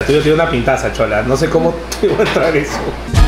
Yo tengo una pintaza, chola. No sé cómo te voy a entrar eso.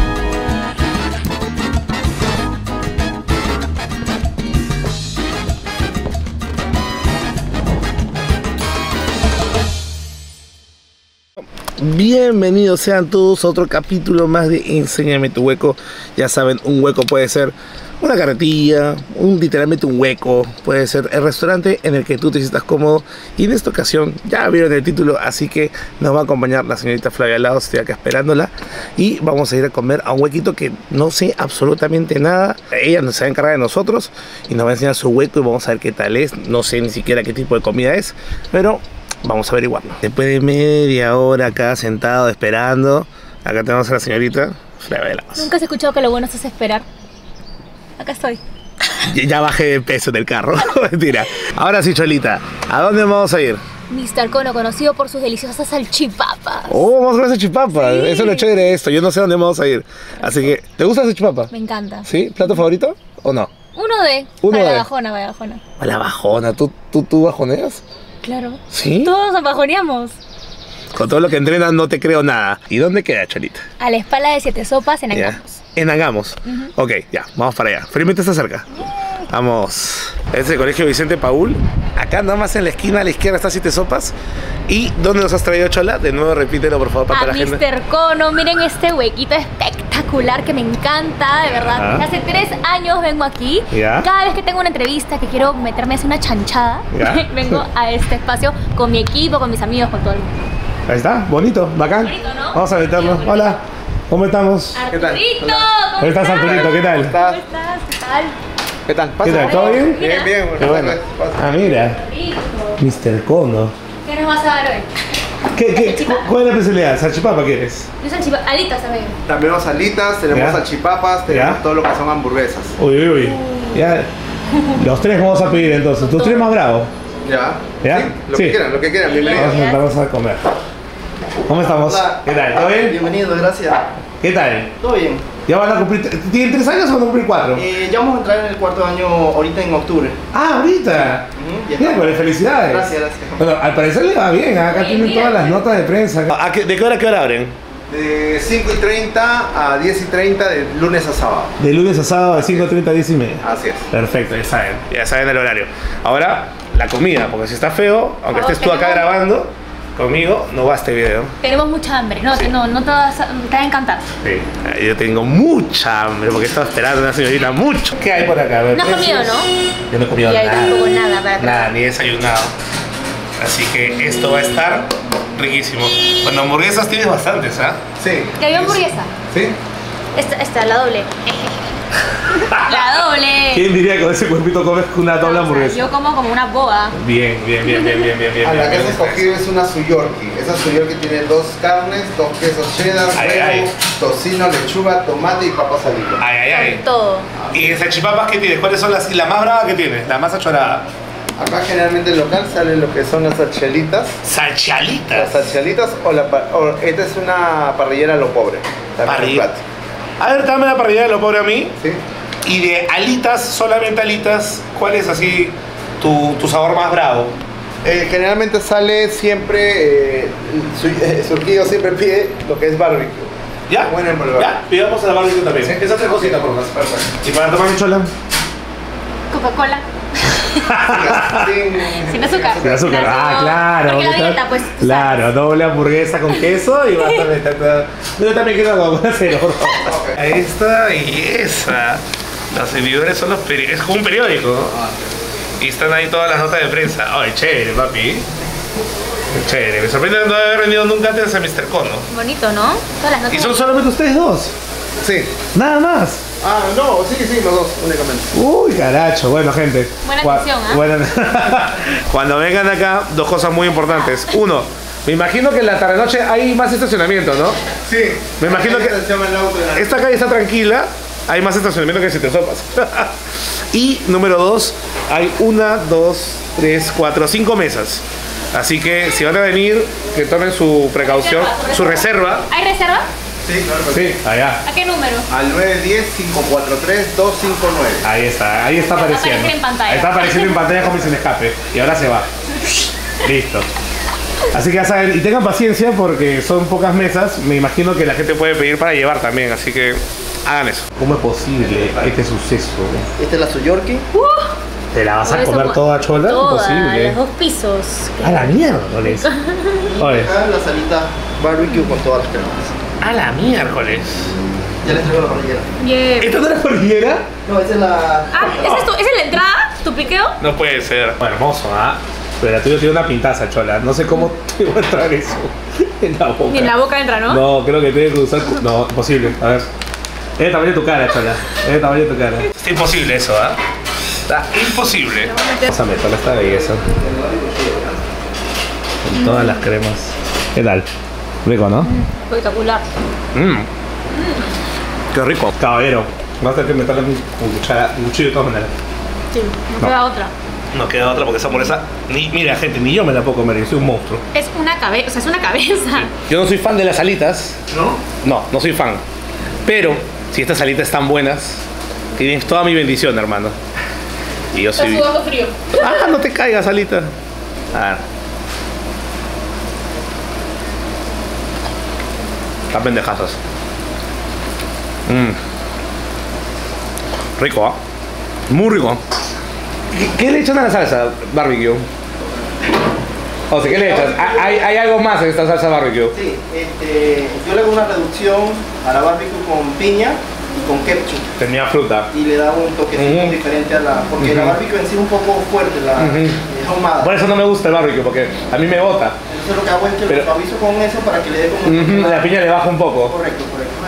Bienvenidos sean todos a otro capítulo más de Enséñame tu hueco. Ya saben, un hueco puede ser una carretilla, literalmente un hueco, puede ser el restaurante en el que tú te sientas cómodo. Y en esta ocasión ya vieron el título, así que nos va a acompañar la señorita Flavia al lado. Estoy acá esperándola y vamos a ir a comer a un huequito que no sé absolutamente nada. Ella se va a encargar de nosotros y nos va a enseñar su hueco y vamos a ver qué tal es. No sé ni siquiera qué tipo de comida es, pero vamos a averiguarlo. Después de media hora acá sentado esperando, acá tenemos a la señorita Flavia al lado. ¿Nunca has escuchado que lo bueno es esperar? Acá estoy. Ya bajé de peso en el carro. Mentira. Ahora sí, Cholita, ¿a dónde vamos a ir? Mr. Cono, conocido por sus deliciosas salchipapas. Oh, vamos a comer salchipapas. Sí. Eso es lo chévere de esto. Yo no sé dónde vamos a ir. Así que, ¿te gusta la salchipapa? Me encanta. ¿Sí? ¿Plato favorito o no? Para la bajona, para la bajona. A la bajona. ¿Tú bajoneas? Claro. ¿Sí? Todos bajoneamos. Con todo lo que entrenan no te creo nada. ¿Y dónde queda, Cholita? A la espalda de Siete Sopas en Angamos. En Angamos. Ok, ya, vamos para allá. Felizmente está cerca. Vamos. Este es el Colegio Vicente Paul. Acá nada más en la esquina a la izquierda está Siete Sopas. ¿Y dónde nos has traído, Chola? De nuevo repítelo, por favor, para toda la gente. Mr. Cono, miren este huequito espectacular que me encanta, de verdad. Hace 3 años vengo aquí. Cada vez que tengo una entrevista que quiero meterme a hacer una chanchada, vengo a este espacio con mi equipo, con mis amigos, con todo el mundo. Ahí está, bonito, bacán. Bonito, ¿no? Vamos a meterlo. Hola, ¿cómo estamos? Arturito, ¿Cómo estás, Arturito? ¿Qué tal? ¿Cómo estás? ¿Qué tal? ¿Qué tal? ¿Qué tal? ¿Todo bien? Bien, bien. Qué bueno. Ah, mira, Rico. Mr. Cono. ¿Qué nos vas a dar hoy? ¿Cuál es la especialidad? ¿Salchipapa quieres? Yo salchipapa, alitas también. También tenemos alitas, tenemos salchipapas, tenemos todo lo que son hamburguesas. Uy. Ya. Los tres vamos a pedir entonces. ¿Tus tres más bravos? ¿Ya? ¿Ya? Sí, lo que quieran, bienvenidos. Vamos a comer. ¿Cómo estamos? Hola. ¿Qué tal? ¿Todo bien? Bienvenido, gracias. ¿Qué tal? Todo bien. ¿Ya van a cumplir? ¿Tienen 3 años o van a cumplir 4? Ya vamos a entrar en el 4º año ahorita en octubre. Ah, ahorita. Ya Bien, felicidades. Gracias. Bueno, al parecer le va bien. Acá tienen todas las notas de prensa. ¿De qué hora a qué hora abren? De 5:30 a 10:30 de lunes a sábado. De lunes a sábado de 5:30 a 10:30. Así es. Perfecto, ya saben el horario. Ahora, la comida, porque si está feo, aunque estés tú acá grabando conmigo, no va este video. Tenemos mucha hambre, no te va a encantar. Sí, yo tengo mucha hambre porque estaba esperando a una señorita mucho. ¿Qué hay por acá? No has comido, ¿no? Yo no he comido y nada. tampoco nada para atrás. Nada, ni desayunado. Así que esto va a estar riquísimo. Bueno, hamburguesas tienes bastantes, ¿ah? Sí. ¿Qué hay hamburguesa? Sí. Esta, la doble. La doble. ¿Quién diría que con ese cuerpito comes una doble hamburguesa? Yo como una boa. Bien. La que has escogido es una suyorki. Esa suyorki tiene 2 carnes, 2 quesos cheddar, huevo, tocino, lechuga, tomate y papas alitas. Ay. Todo. ¿Y en salchipapas qué tienes? ¿Cuáles son la más brava que tienes? La más achorada. Acá generalmente en local salen lo que son las salchialitas. ¿Salchialitas? Las salchialitas o esta es una parrillera a lo pobre. Parrillera. A ver, dame la parrillera a lo pobre a mí. Sí. Y de alitas, solamente alitas, ¿cuál es así tu sabor más bravo? Generalmente sale siempre, Surquillo siempre pide lo que es barbecue. ¿Ya? Bueno, ya, pidamos a la barbecue también. Sí. Esa otra cosita por más. Perfecto. ¿Y para tomar mi chola? Coca-Cola. Sin azúcar. Sin azúcar. Ah, claro. Porque la dieta, pues. Claro, doble hamburguesa con queso y bastante. Yo también quiero Coca-Cola cero. Ahí está y esa. Los seguidores son los periódicos. Es como un periódico, ¿no? Y están ahí todas las notas de prensa. Ay, chévere, papi. Chévere. Me sorprende no haber venido nunca antes a Mr. Cono. Bonito, ¿no? Todas las notas. ¿Y son solamente ustedes dos? Sí. Nada más. Ah, no, sí, los dos únicamente. Uy, caracho. Bueno, gente. Buena atención, ¿ah? Cuando vengan acá, 2 cosas muy importantes. Uno, me imagino que en la tarde-noche hay más estacionamiento, ¿no? Sí. Me imagino que esta calle está tranquila, hay más estacionamiento que en Siete Sopas. Y número 2, hay 1, 2, 3, 4, 5 mesas. Así que si van a venir, que tomen su precaución, su reserva. ¿Hay reserva? Sí, claro. Sí, allá. ¿A qué número? Al 910-543-259. Ahí está apareciendo. Va a aparecer en pantalla. Está apareciendo en pantalla como sin escape. Y ahora se va. Listo. Así que ya saben, y tengan paciencia porque son pocas mesas. Me imagino que la gente puede pedir para llevar también, así que hagan eso. ¿Cómo es posible este suceso? Esta es la Suyorki. ¿Te la vas a comer toda, Chola? Toda, Imposible. los 2 pisos. A la mierda, Oye. Acá la salita barbecue con todas las cremas. A la miércoles. Ya les traigo la parrillera. Yeah. ¿Esto no es la parrillera? No, esa es la... ¿Esa es la entrada? ¿Tu piqueo? No puede ser. Bueno, hermoso, ¿ah? Pero la tuya tiene una pintaza, Chola. No sé cómo te va a entrar eso en la boca. Ni en la boca entra, ¿no? No, creo que tiene que usar... No, imposible. A ver. Es el tamaño de tu cara, Chola. Es el tamaño de tu cara. Está imposible eso, ¿ah? Está imposible. Vamos a meterle esta belleza. Con todas las cremas. ¿Qué tal? Rico, ¿no? Espectacular. Qué rico. Caballero. Vas a tener que meterle con cuchara, un cuchillo de todas maneras. Sí, no queda otra. No queda otra porque esa hamburguesa, mira gente, ni yo me la puedo comer, yo soy un monstruo. Es una cabeza, o sea, es una cabeza. Yo no soy fan de las alitas. ¿No? No soy fan. Pero, si estas alitas están buenas, tienes toda mi bendición, hermano. Y yo soy... Está sudando frío. Ah, no te caigas, alita. A ver. Están pendejazas. Rico, ¿ah? Muy rico. ¿Qué le echan a la salsa barbecue? O sea, ¿qué le echas? ¿Hay algo más en esta salsa barbecue? Sí, yo le hago una reducción a la barbecue con piña y con ketchup. Tenía fruta. Y le da un toquecito diferente a la... Porque la barbecue en sí es un poco fuerte, es ahumada. Por eso no me gusta el barbecue, porque a mí me bota. Entonces lo que hago es que lo suavizo con eso para que le dé como... La piña le baja un poco. Correcto.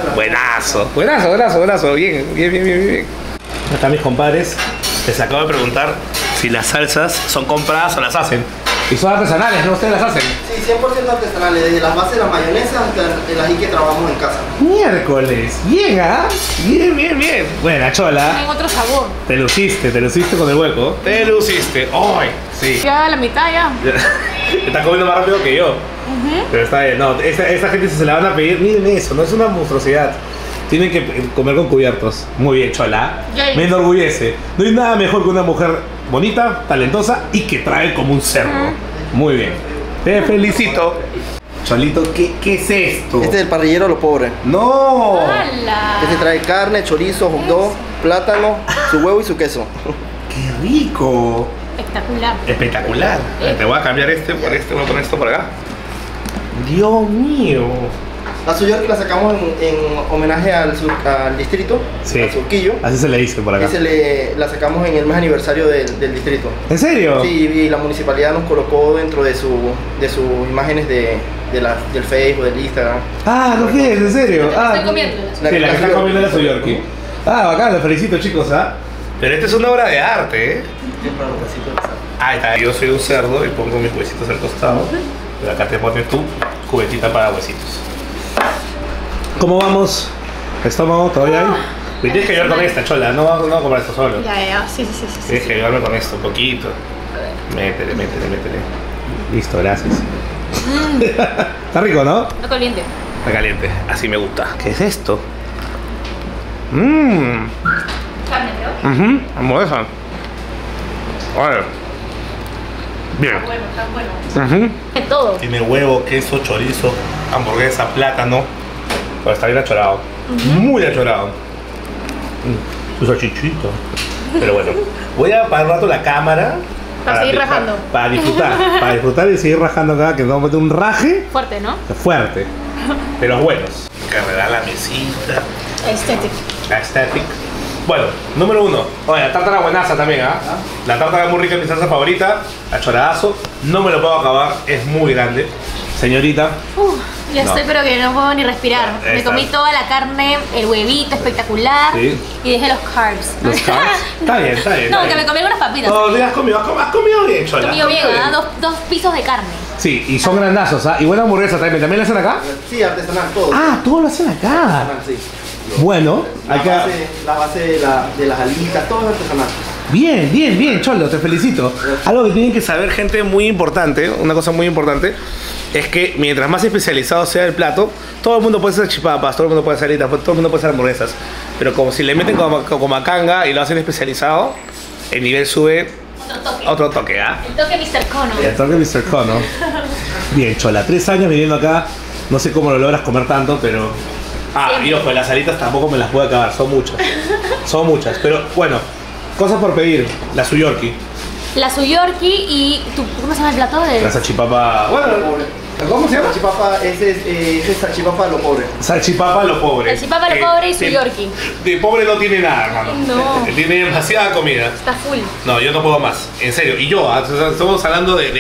Buenazo. Bien. Acá mis compadres, les acabo de preguntar si las salsas son compradas o las hacen. Y son artesanales, ¿no? ¿Ustedes las hacen? Sí, 100% artesanales, desde las bases de la mayonesa hasta el ají que trabajamos en casa. Miércoles, bien, ¿ah? Bien. Buena, Chola. Tienen otro sabor. Te luciste con el hueco. Te luciste. ¡Ay! Sí. Ya la mitad ya. Te está comiendo más rápido que yo. Pero está bien. No, esta gente si se la van a pedir, miren eso, no es una monstruosidad. Tienen que comer con cubiertos. Muy bien, Chola. Me enorgullece. No hay nada mejor que una mujer bonita, talentosa y que trae como un cerdo. Muy bien. Te felicito. Cholito, ¿qué es esto? Este es el parrillero a lo pobre. ¡No! ¡Hala! Este trae carne, chorizo, hot dog, plátano, su huevo y su queso. ¡Qué rico! Espectacular. Te voy a cambiar por este, voy a poner esto por acá. Dios mío. La Suyorki la sacamos en homenaje al distrito, sí, al Surquillo. Así se le dice por acá. La sacamos en el mes aniversario del distrito. ¿En serio? Sí, y la municipalidad nos colocó dentro de sus imágenes del Facebook, del Instagram. Ah, ¿no qué? ¿En serio? La que estoy comiendo. Sí, la que está comiendo la Suyorki. Ah, bacán, los felicito, chicos, ¿ah? Pero esta es una obra de arte, ¿eh? Ahí está, yo soy un cerdo y pongo mis huesitos al costado. Pero acá te pones tu cubetita para huesitos. ¿Cómo vamos? ¿Estómago? ¿Todavía hay? Me tienes que ayudar con esta, Chola, no vamos a comer esto solo. Ya, sí. Tienes que ayudarme con esto, un poquito. Métele. Listo, gracias. Está rico, ¿no? Está caliente. Está caliente, así me gusta. ¿Qué es esto? Carne, creo. Hamburguesa. Vale. Bien. Está bueno. De todo. Tiene huevo, queso, chorizo, hamburguesa, plátano. Pero está bien achorado. Muy achorado. Su salchichito. Pero bueno, voy a apagar un rato la cámara. Para seguir rajando. Para disfrutar y seguir rajando acá, que nos vamos a meter un raje. Fuerte, ¿no? Fuerte. Pero buenos. Cargar la mesita. Aesthetic. Bueno, número 1. Oye, la tártara buenaza también, ¿ah? La tártara es muy rica, es mi salsa favorita. Achoradazo. No me lo puedo acabar, es muy grande. Señorita. Ya estoy, pero que no puedo ni respirar. Me comí toda la carne, el huevito espectacular. Sí. Y dejé los carbs. ¿Los carbs? Está bien. No, que me comí algunas papitas. No, has comido bien, Chola. Has comido bien, ¿ah? Dos pisos de carne. Sí, y son grandazos, ¿ah? Y buena hamburguesa también. ¿También la hacen acá? Sí, artesanal, todo. Ah, todo lo hacen acá. Artesanal, sí. Bueno, la base de las alitas, todo es artesanal. Bien, Cholo, te felicito. Algo que tienen que saber, gente, muy importante, una cosa muy importante, es que mientras más especializado sea el plato, todo el mundo puede hacer chipapas, todo el mundo puede hacer alitas, todo el mundo puede hacer hamburguesas. Pero como si le meten como macanga y lo hacen especializado, el nivel sube otro toque, ¿ah? El toque Mr. Cono. El toque Mr. Cono. Bien, Chola, 3 años viniendo acá. No sé cómo lo logras comer tanto, pero... y ojo, las alitas tampoco me las puedo acabar, son muchas. Son muchas, pero bueno, cosas por pedir. La suyorki. La suyorki y... ¿Cómo se llama el plato? La salchipapa... Bueno, ¿cómo se llama? Salchipapa, ese es salchipapa a lo pobre. Salchipapa a lo pobre. Salchipapa a lo pobre y suyorki. De pobre no tiene nada, hermano. No. Tiene demasiada comida. Está full. No, yo no puedo más. En serio. Y yo, estamos hablando de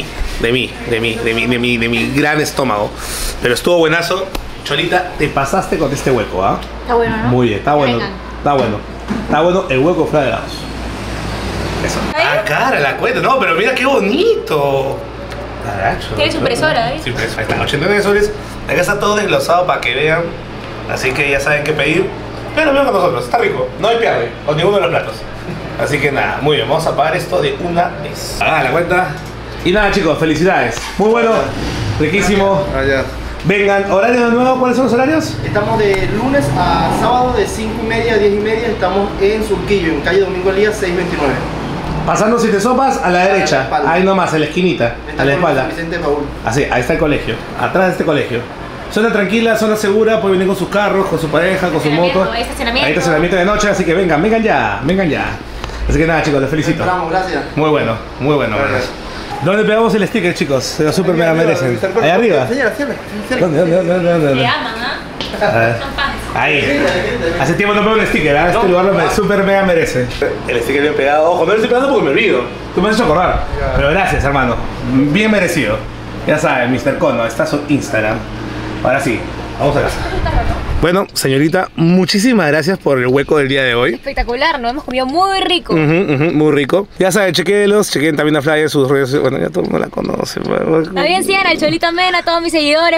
mi gran estómago. Pero estuvo buenazo. Cholita, te pasaste con este hueco, ¿ah? Está bueno, ¿no? Muy bien, está bueno. Está bueno. Está bueno el hueco fuera de lados. Eso. Cara, la cuenta. No, pero mira qué bonito. Tienes impresora, ¿eh? Sí, impresora. Ahí está, 89 soles. Acá está todo desglosado para que vean. Así que ya saben qué pedir. Pero vean con nosotros, está rico. No hay pierde con ninguno de los platos. Así que nada, muy bien. Vamos a pagar esto de una vez. Hagan la cuenta. Y nada, chicos, felicidades. Muy bueno, riquísimo. Vengan, ¿horario de nuevo? ¿Cuáles son los horarios? Estamos de lunes a sábado de 5:30 a 10:30. Estamos en Surquillo, en calle Domingo Elías 629. Pasando Siete Sopas a la derecha, ahí nomás, en la esquinita, a la espalda. Vicente Paul. Así, ahí está el colegio, atrás de este colegio. Zona tranquila, zona segura, pueden venir con sus carros, con su pareja, con sus motos. Hay estacionamiento de noche, así que vengan ya. Así que nada, chicos, les felicito. Esperamos, gracias. Muy bueno, gracias. ¿Dónde pegamos el sticker, chicos? Se lo super mega merecen. Ahí arriba. ¿Dónde? Te aman, ¿ah? Ahí. Hace tiempo no pego un sticker, ¿eh? Este lugar lo super mega merece. El sticker bien pegado. Ojo, no lo estoy pegando porque me olvido. Tú me has hecho acordar. Pero gracias, hermano. Bien merecido. Ya saben, Mr. Cono, está su Instagram. Ahora sí, vamos a casa. Bueno, señorita, muchísimas gracias por el hueco del día de hoy. Espectacular, nos hemos comido muy rico. Muy rico. Ya saben, chequen también a Flyer, sus redes. Bueno, ya todo el mundo la conoce. También sigan al Cholito Mena, a todos mis seguidores.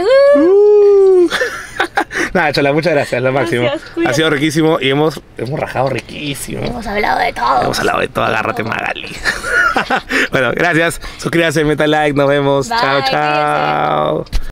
Nada, Chola, muchas gracias, lo máximo. Gracias, ha sido riquísimo y hemos rajado riquísimo. Hemos hablado de todo. Agárrate, Magali. Bueno, gracias. Suscríbanse, meta like, nos vemos. Bye, chao.